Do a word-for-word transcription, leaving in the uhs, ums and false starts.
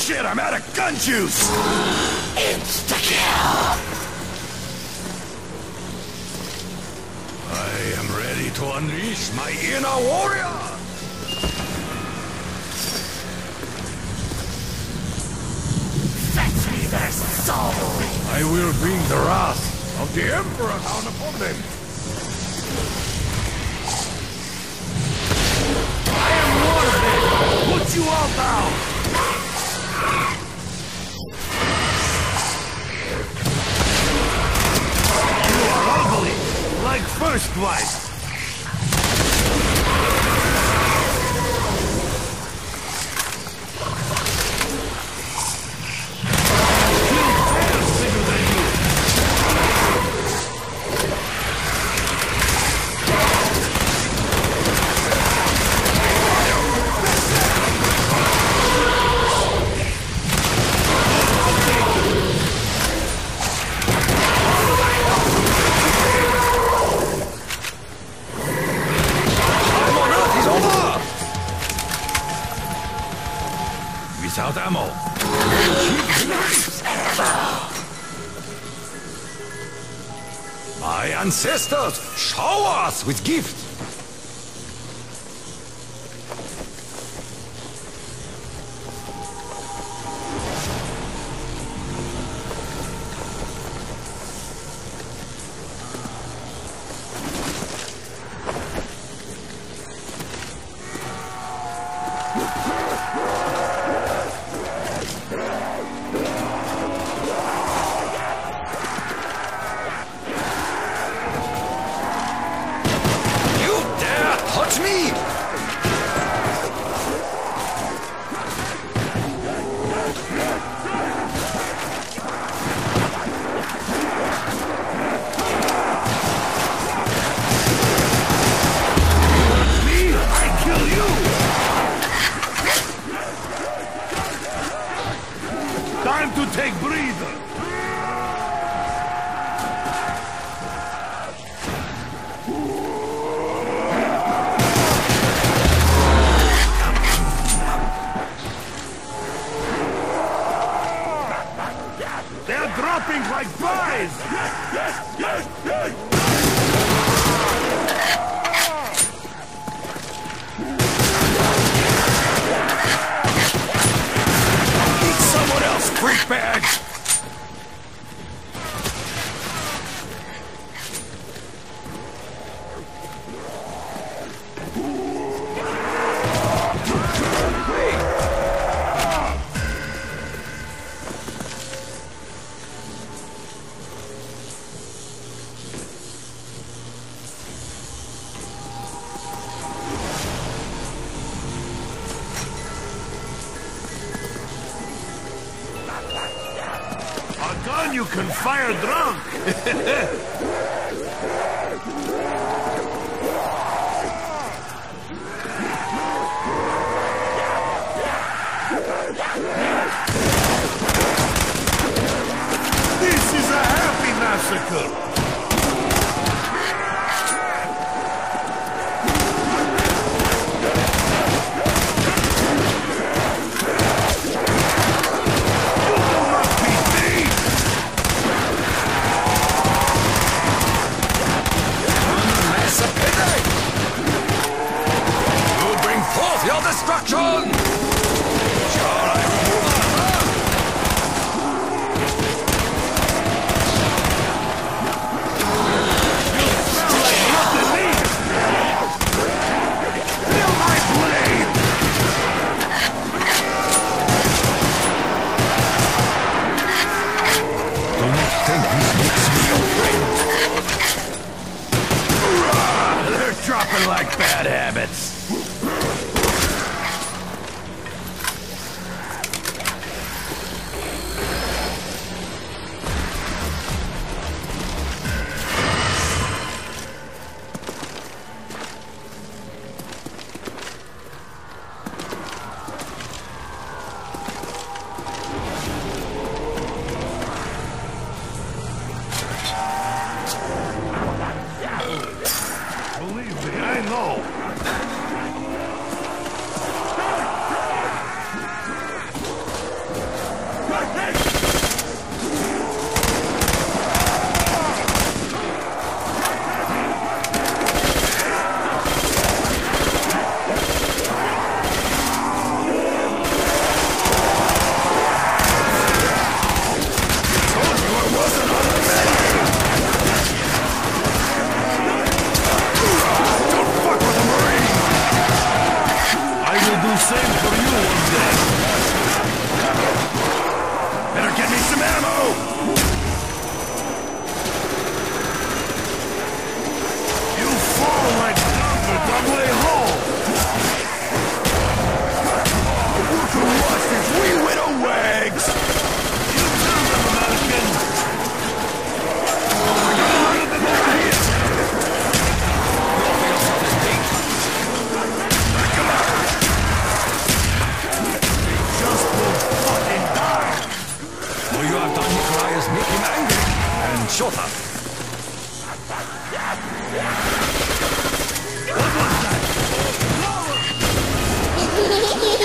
Shit, I'm out of gun juice! Insta-kill! I am ready to unleash my inner warrior! Fetch me their soul! I will bring the wrath of the Emperor down upon them! I am Warhead! Put you all down! You are ugly, like first wife! Without ammo. My ancestors shower us with gifts. Time to take breather! They're dropping like flies! Freak bag! You can fire drunk! This is a happy massacre! Your destruction! Shall I remove armor? You smell like rotten meat! Feel my blade! Do not think this makes me your friend. They're dropping like bad habits. Believe me, I know. shorter. What was that?